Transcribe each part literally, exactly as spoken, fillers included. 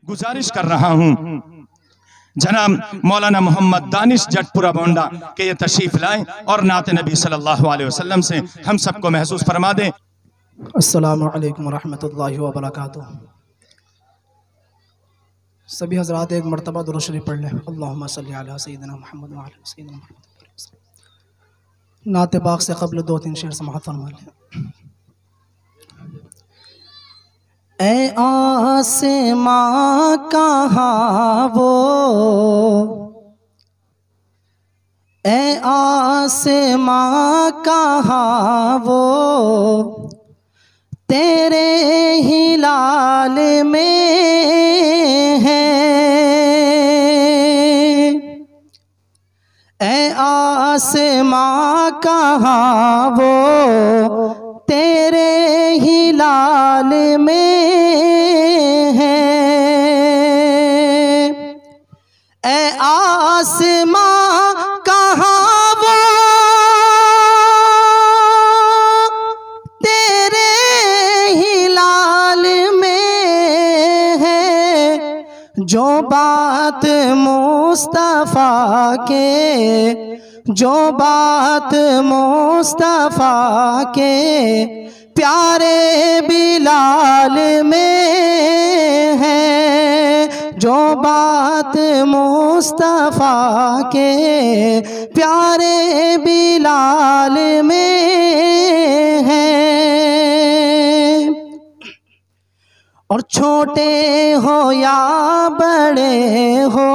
गुजारिश कर रहा हूँ जनाब मौलाना मोहम्मद दानिश जटपुरा बोंडा के ये तशरीफ लाएं और नाते नबी सल्लल्लाहु अलैहि वसल्लम से हम सबको महसूस फरमा दें। अस्सलामु अलैकुम वरहमतुल्लाहि वबरकातुहू। सभी हजरात एक मरतबा दुरूद शरीफ पढ़ लें। अल्लाहुम्मा सल्ली अला सय्यिदिना मुहम्मद व अला सय्यिदिना मुहम्मद। नाते पाक से क़ब्ल दो तीन शेर समाअत फरमा लें। ए आसमां कहाँ वो, ए आसमां कहाँ वो, तेरे हिलाल में है। ए आसमां कहाँ वो, तेरे हिलाल में है। ए आसमां कहाँ वो, तेरे हिलाल में है। जो बात मुस्तफा के, जो बात मुस्तफा के प्यारे बिलाल में है। जो बात मुस्तफा के प्यारे बिलाल में है। और छोटे हो या बड़े हो,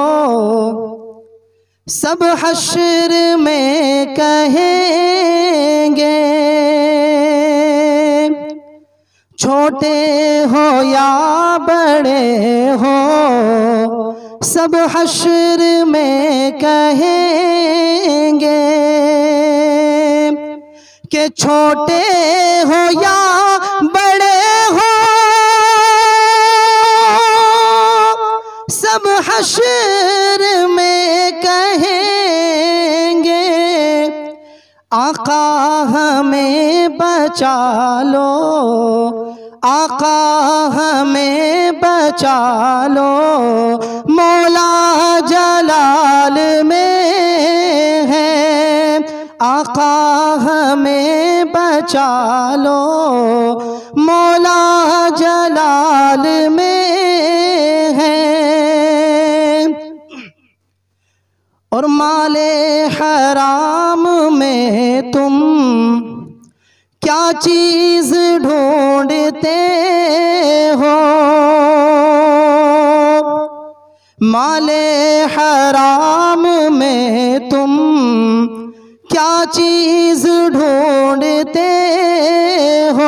सब हश्र में कहेंगे। छोटे हो या बड़े हो, सब हश्र में कहेंगे कि छोटे हो या बड़े हो, सब हश्र में कहेंगे आका हमें बचा लो, आका हमें बचा लो, मौला जलाल में है। आका हमें बचा लो, मौला जलाल में है। और माले हराम में तुम क्या चीज ढूंढते हो। माले हराम में तुम क्या चीज ढूंढते हो।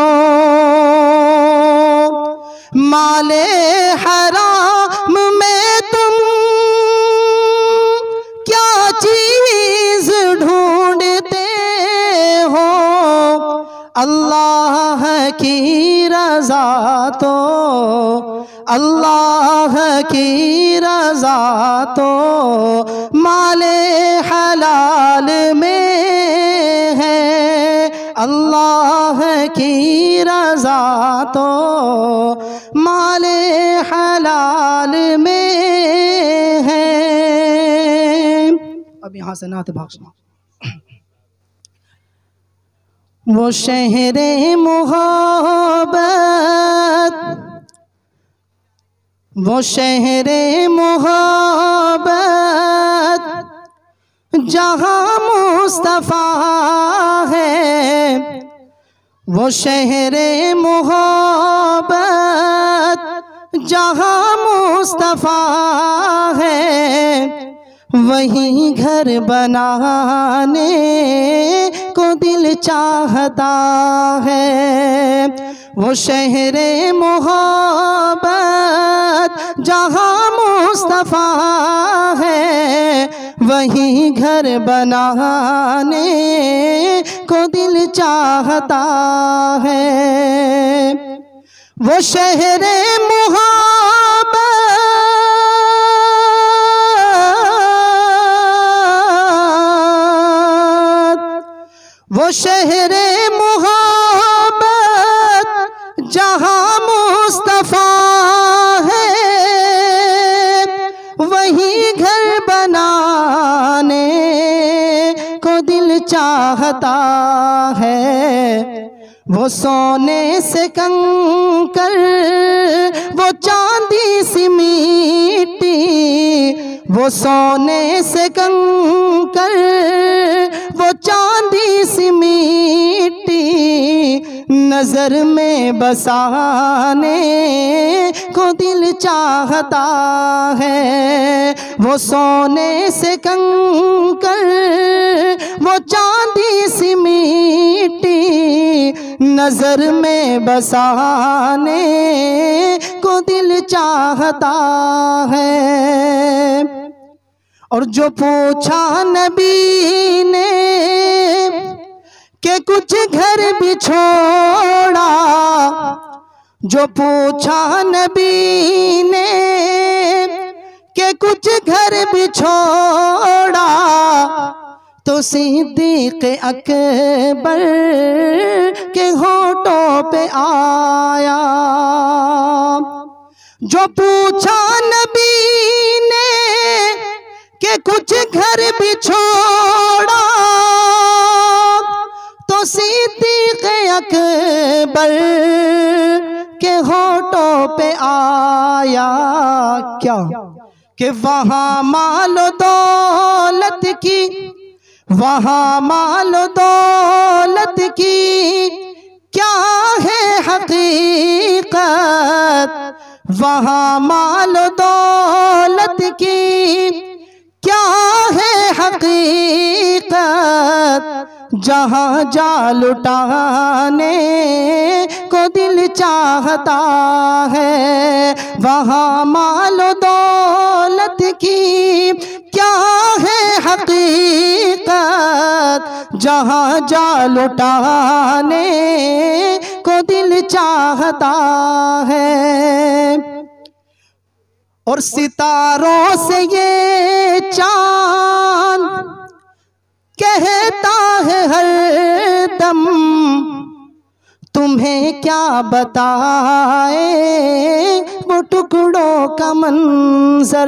माले हराम में तुम क्या चीज ढूंढते हो। अल्लाह की रज़ा तो, अल्लाह की रज़ा तो माले हलाल में है। अल्लाह की रज़ा तो माले हलाल में है। अब यहाँ से नात भाग सुना। वो शहरे मोहब्बत, वो शहरे मोहब्बत जहाँ मुस्तफ़ा है। वो शहरे मोहब्बत जहाँ मुस्तफ़ा है। वहीं घर बनाने को दिल चाहता है। वो शहरे मोहब्बत जहाँ मुस्तफ़ा है। वहीं घर बनाने को दिल चाहता है। वो शहरे मोहब्बत, वो शहरे मोहब्बत जहाँ मुस्तफ़ा है। चाहता है। वो सोने से कंकर, वो चांदी सी मिट्टी, वो सोने से कंकर, वो चांदी सी मिट्टी, नजर में बसाने को दिल चाहता है। वो सोने से कंकर, वो चांदी सी मिट्टी, नजर में बसाने को दिल चाहता है। और जो पूछा नबी ने कि कुछ घर भी छोड़ा, जो पूछा नबी ने कि कुछ घर भी छोड़ा, तो सिद्दीक़ अकबर के होठों पे आया। जो पूछा नबी ने कि कुछ घर भी छोड़ा, तो सिद्दीक़ अकबर के होठों पे आया क्या कि वहाँ मालो दौलत की, वहाँ मालो दौलत की क्या है हकीकत, वहाँ मालो दौलत की क्या है हकीकत, जहाँ जा लुटाने को दिल चाहता है। वहाँ मालो दौलत की क्या है हकीकत, जहाँ जा लुटाने को दिल चाहता है। और सितारों से ये चांद कहता है हर दम, तुम्हें क्या बताए वो टुकड़ों का मंजर।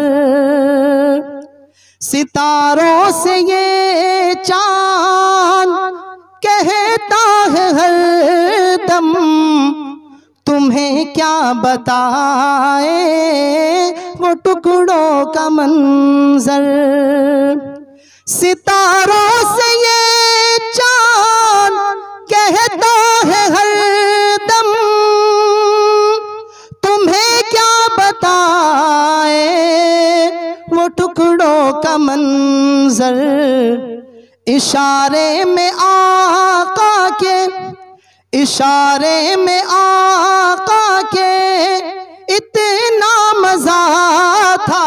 सितारों से ये चांद कहता है हर दम, तुम्हें क्या बताए वो टुकड़ों का मंजर। सितारों से ये चांद कहता है हर दम, तुम्हें क्या बताए वो टुकड़ों का मंजर। इशारे में आका के, इशारे में आका के इतना मजा था,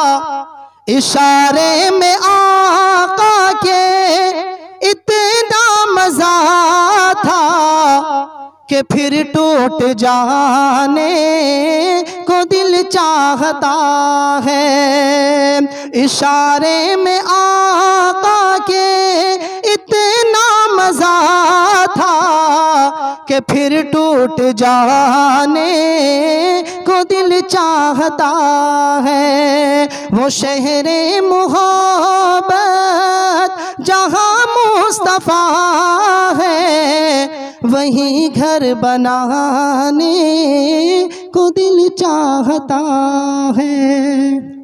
इशारे में आका के इतना मजा था कि फिर टूट जाने को दिल चाहता है। इशारे में आका के इतना मजा था कि फिर टूट जाने को दिल चाहता है। वो शहरे मोहब्बत जहाँ मुस्तफ़ा है, वहीं घर बनाने को दिल चाहता है।